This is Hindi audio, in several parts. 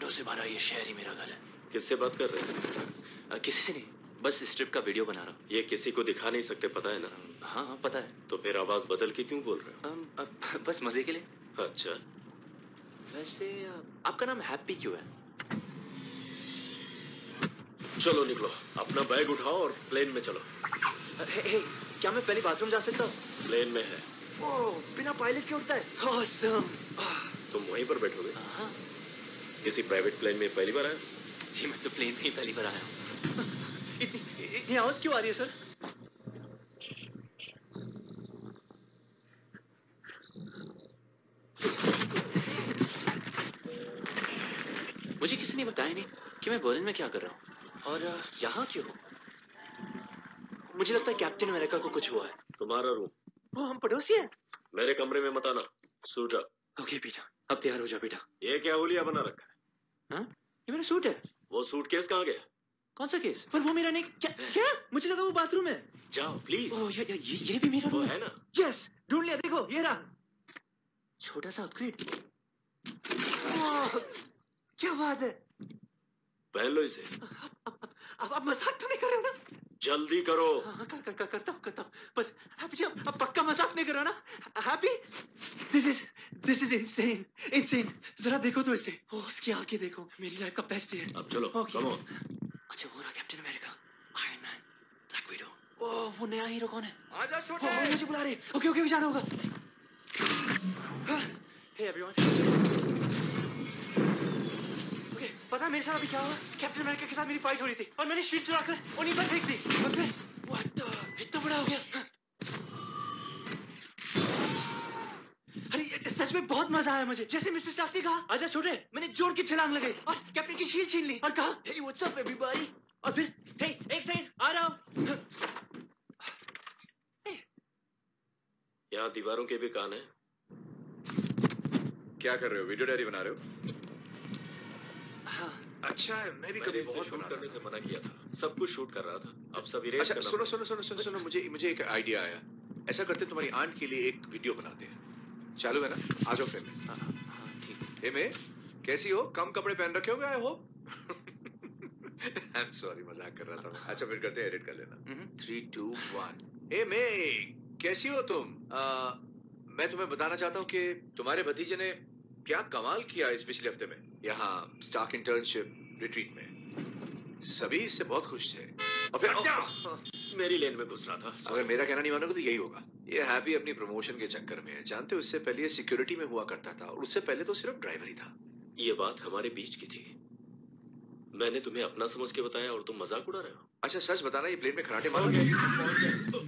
सालों से हमारा ये शहर ही मेरा घर है। किससे बात कर रहे हैं? किसी से नहीं, बस इस ट्रिप का वीडियो बना रहा हूँ। ये किसी को दिखा नहीं सकते, पता है ना? हाँ हाँ पता है। तो फिर आवाज बदल के क्यों बोल रहे हो? बस मजे के लिए। अच्छा, वैसे आपका नाम हैप्पी क्यों है? चलो निकलो, अपना बैग उठाओ और प्लेन में चलो। हे, क्या मैं पहले बाथरूम जा सकता हूँ? प्लेन में है। ओह, बिना पायलट के उड़ता है? ऑसम। तुम वहीं पर बैठोगे? हाँ। किसी प्राइवेट प्लेन में पहली बार आया? जी मैं तो प्लेन में ही पहली बार आया हूँ। इतनी आवाज क्यों आ रही है सर? मुझे किसी ने बताया नहीं कि मैं बर्लिन में क्या कर रहा हूँ और यहाँ क्यों हूँ। मुझे लगता है कैप्टन अमेरिका को कुछ हुआ है। तुम्हारा रूम। वो हम पड़ोसी हैं। मेरे कमरे में मत आना, सूट अप। ओके बेटा, अब तैयार हो जा बेटा। ये क्या हुलिया बना रखा है? हाँ? ये मेरा सूट है। वो सूटकेस कहाँ गया? कौन सा केस? पर वो मेरा नहीं। क्या? मुझे लगा वो बाथरूम है। जाओ प्लीज। ओह ये भी मेरा रूम है ना? यस, ढूंढ लिया, देखो ये रहा। छोटा सा अपग्रेड। क्या बात है। पहन लो इसे। अब मजाक तो नहीं कर रहे हो ना? जल्दी करो। हाँ, करता हूँ। पर हैप्पी अब पक्का मजाक नहीं कर रहे हो ना? Happy, this is insane. जरा देखो तो इसे। ओह उसकी आंखें देखो, मेरी लाइफ का बेस्ट है। अब चलो, कम ऑन। अच्छा वो रहा Captain America, Iron Man, Black Widow. Oh वो नया हीरो कौन है? आजा छोटे। मुझे बुला रहे। ओके जाना होगा। Hey everyone. पता है मेरे साथ अभी क्या हुआ? कैप्टन अमेरिका के साथ मेरी फाइट हो रही थी और मैंने शील्ड चुराकर उन्हीं पर फेंक दी और फिर इतना बड़ा हो गया। अरे ये सच में बहुत मजा आया मुझे। जैसे मिस्टर स्टार्क ने कहा आजा छोटे, मैंने जोर की छलांग लगाई और कैप्टन की शील्ड छीन ली और कहा हे व्हाट्स अप एवरीबॉडी। और फिर हे एक सेकंड आ रहा हूं। यहाँ दीवारों के भी कान है। क्या कर रहे हो? वीडियो डायरी बना रहे हो? हाँ। अच्छा है, मैं भी कभी बहुत शूट करने से मना किया था। सब कुछ शूट कर रहा था, अब सब इरेज करना। सुनो, मुझे एक आइडिया आया। ऐसा करते तुम्हारी आंट के लिए एक वीडियो बनाते हैं। चालू है ना? आ जाओ फिल्म। हाँ ठीक। हे मैं कैसी हो? कम कपड़े पहन रखे होगे I hope. I am sorry, मजाक कर रहा था। अच्छा फिर करते हैं, एडिट कर लेना। 3 2 1। हे मैं कैसी हो तुम? मैं तुम्हें बताना चाहता हूँ कि तुम्हारे भतीजे ने क्या कमाल किया इस पिछले हफ्ते में यहाँ स्टार्क इंटर्नशिप रिट्रीट में। सभी इससे बहुत खुश थे। और फिर मेरी लेन में घुस रहा था। अगर मेरा कहना नहीं मानोगे तो यही होगा। ये हैप्पी अपनी प्रमोशन के चक्कर में है। जानते हो उससे पहले ये सिक्योरिटी में हुआ करता था और उससे पहले तो सिर्फ ड्राइवर ही था। ये बात हमारे बीच की थी। मैंने तुम्हें अपना समझ के बताया और तुम मजाक उड़ा रहे हो। अच्छा सच बताना, ये प्लेन में खराटे मारोगे?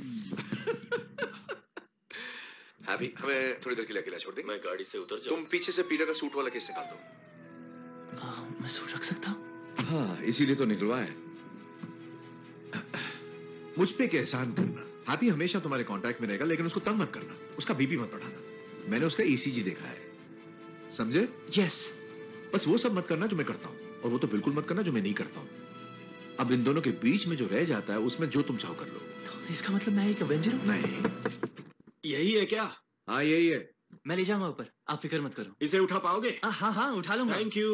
हैप्पी हमें थोड़ी देर के लिए अकेला छोड़ देंगे? मैं गाड़ी से उतर जाऊं? तुम पीछे से पीले का सूट वाला केस निकाल दो। मैं सूट रख सकता हूँ? हाँ इसीलिए तो निकलवाया है। मुझ पे एक एहसान करना। हैप्पी हमेशा तुम्हारे कांटेक्ट में रहेगा, लेकिन उसको तंग मत करना, उसका बीपी मत बढ़ाना। मैंने उसका ईसीजी देखा है, समझे? यस। बस वो सब मत करना जो मैं करता हूं, और वो तो बिल्कुल मत करना जो मैं नहीं करता हूं। अब इन दोनों के बीच में जो रह जाता है उसमें जो तुम चाहो कर लो। तो इसका मतलब मैं एक एवेंजर हूँ? नहीं। यही है क्या? हाँ यही है। मैं ले जाऊंगा ऊपर, आप फिक्र मत करो। इसे उठा पाओगे? हाँ उठा लूंगा। Thank you.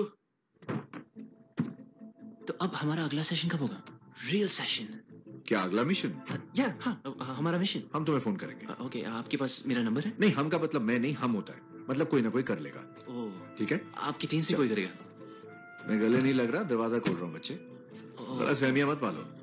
तो अब हमारा अगला सेशन कब होगा? Real session? क्या अगला मिशन? हाँ हमारा मिशन। हम तुम्हें फोन करेंगे। ओके, आपके पास मेरा नंबर है? नहीं, हम का मतलब मैं नहीं, हम होता है, मतलब कोई ना कोई कर लेगा। ओह ठीक है, आपकी टीम से कोई करेगा? मैं गले नहीं लग रहा, दरवाजा खोल रहा हूँ बच्चे, गलतफहमियां मत पालो।